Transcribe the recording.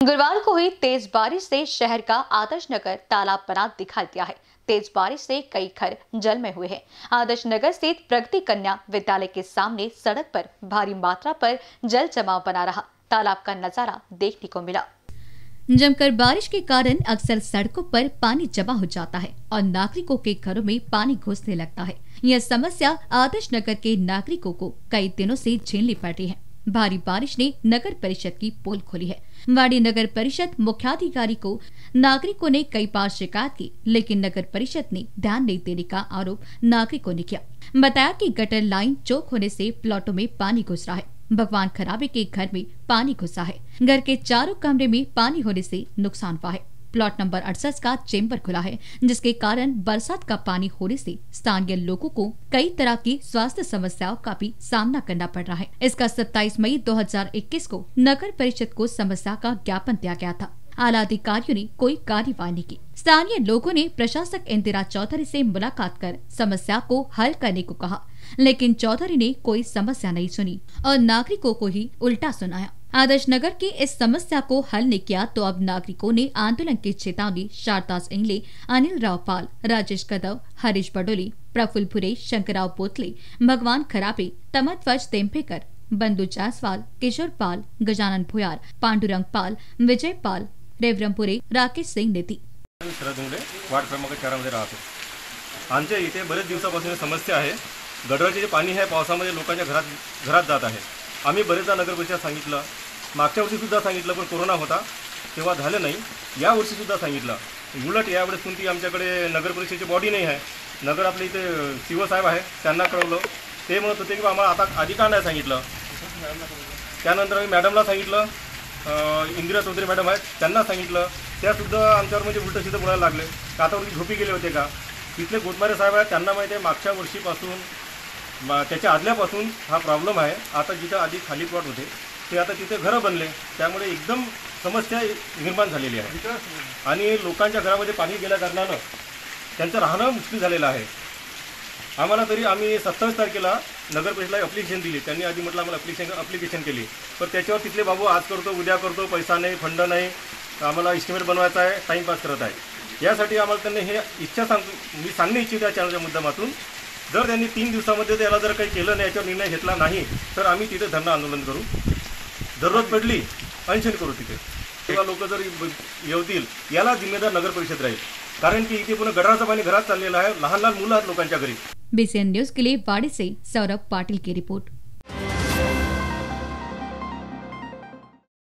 गुरुवार को हुई तेज बारिश से शहर का आदर्श नगर तालाब बना दिखाई दिया है। तेज बारिश से कई घर जल में हुए हैं। आदर्श नगर स्थित प्रगति कन्या विद्यालय के सामने सड़क पर भारी मात्रा पर जल जमाव बना रहा। तालाब का नजारा देखने को मिला। जमकर बारिश के कारण अक्सर सड़कों पर पानी जमा हो जाता है और नागरिकों के घरों में पानी घुसने लगता है। यह समस्या आदर्श नगर के नागरिकों को कई दिनों से झेलनी पड़ रही है। भारी बारिश ने नगर परिषद की पोल खोली है। वाड़ी नगर परिषद मुख्याधिकारी को नागरिकों ने कई बार शिकायत की, लेकिन नगर परिषद ने ध्यान नहीं देने का आरोप नागरिकों ने किया। बताया कि गटर लाइन चौक होने से प्लॉटों में पानी घुस रहा है। भगवान खराबे के घर में पानी घुसा है। घर के चारों कमरे में पानी होने से नुकसान हुआ है। प्लॉट नंबर 68 का चेंबर खुला है, जिसके कारण बरसात का पानी होने से स्थानीय लोगों को कई तरह की स्वास्थ्य समस्याओं का भी सामना करना पड़ रहा है। इसका 27 मई 2021 को नगर परिषद को समस्या का ज्ञापन दिया गया था। आला अधिकारियों ने कोई कार्यवाही नहीं की। स्थानीय लोगों ने प्रशासक इंदिरा चौधरी से मुलाकात कर समस्या को हल करने को कहा, लेकिन चौधरी ने कोई समस्या नहीं सुनी और नागरिकों को ही उल्टा सुनाया। आदर्श नगर की इस समस्या को हल नहीं किया तो अब नागरिकों ने आंदोलन की चेतावनी शारदास इंगले, अनिल राव पाल, राजेश कदव, हरीश बडोली, प्रफुल्ल भुरे, शंकरराव पोतले, भगवान खराबे, तमध्वज तेम्पेकर, बंधु जायसवाल, किशोर पाल, गजानन भुयार, पांडुरंग पाल, विजय पाल, रेवरमपुरे, राकेश सिंह ने दी। वार्ड क्रमांक 4 मध्ये राहतो। आमच्या इथे बरेच दिवसापासून समस्या आहे। गटारचे जे पाणी आहे पावसामध्ये लोकांच्या घरात जात आहे। आम्ही बरेचदा नगर परिषद सांगितलं, मागच्या वर्षी सुद्धा सांगितलं, पण कोरोना होता तेव्हा झालं नाही। या वर्षी सुद्धा सांगितलं। उलट यावेळेस कोणती आमच्याकडे नगर परिषदेची बॉडी नाही आहे। नगर आपल्या इथे सीओ साहेब आहे, त्यांना कळवलं। ते म्हणत होते की आम्हाला आता आधी का नाही सांगितलं। त्यानंतर आम्ही मॅडमला सांगितलं, इंदिरा चौधरी मॅडम आहेत, त्यांना सांगितलं। त्या सुद्धा आमच्यावर म्हणजे उलट सीधं बोलायला लागले। कातावरती झोपी गेले होते का। तिथले गोटमारे साहेब आहेत, त्यांना माहिती आहे मागच्या वर्षीपासून त्याच्या आदल्यापासून हा प्रॉब्लेम आहे। आता जिथं आधी खाली प्लॉट होते ते आता तिथे घरं बनले, त्यामुळे एकदम समस्या निर्माण झालेली आहे आणि लोकांच्या घरामध्ये पाणी गेल्या कारणानं त्यांचं राहणं मुश्किल झालेलं आहे। आम्हाला तरी आम्ही 27 तारखेला नगर परिषदेला ॲप्लिकेशन दिली। त्यांनी आधी म्हटलं आम्हाला ॲप्लिकेशन केली, पण त्याच्यावर तिथले बाबू आज करतो उद्या करतो, पैसा नाही, फंड नाही, आम्हाला इस्टिमेट बनवायचा आहे, टाईमपास करत आहे। यासाठी आम्हाला त्यांनी हे मी सांगणे इच्छितो या चॅनलच्या मुद्दामातून, जर त्यांनी 3 दिवसामध्ये त्याला जर काही केलं नाही, याच्यावर निर्णय घेतला नाही तर आम्ही तिथे धरणं आंदोलन करू। जरूरत पडली अनशन करू तिथे। तेव्हा लोक जर येतील याला जिम्मेदार नगर परिषद राहील, कारण की इथे पुन्हा गटाराचं पाणी घरात चाललेलं आहे। लहान लहान मुलं आहेत लोकांच्या घरी। BCN न्यूज के लिए वाड़ी से सौरभ पाटिल की रिपोर्ट।